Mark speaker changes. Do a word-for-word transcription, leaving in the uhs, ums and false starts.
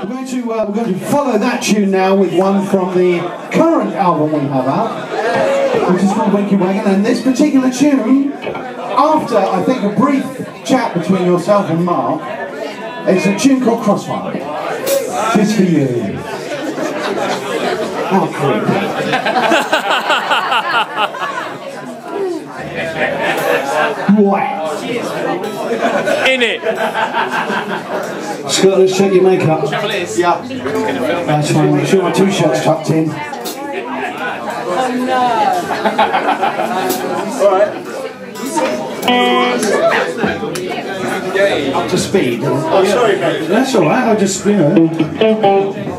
Speaker 1: We're going to uh, we're going to follow that tune now with one from the current album we have out, which is called Winky Wagon. And this particular tune, after I think a brief chat between yourself and Mark, is a tune called Crossfire. Just for you. How creepy. What?
Speaker 2: In it.
Speaker 1: Scott, let's check your makeup. Yeah. That's fine. Make sure my t-shirt's tucked in.
Speaker 3: Oh no.
Speaker 1: Alright. Up to speed.
Speaker 3: Oh, sorry, mate.
Speaker 1: That's alright. I'll just, you know.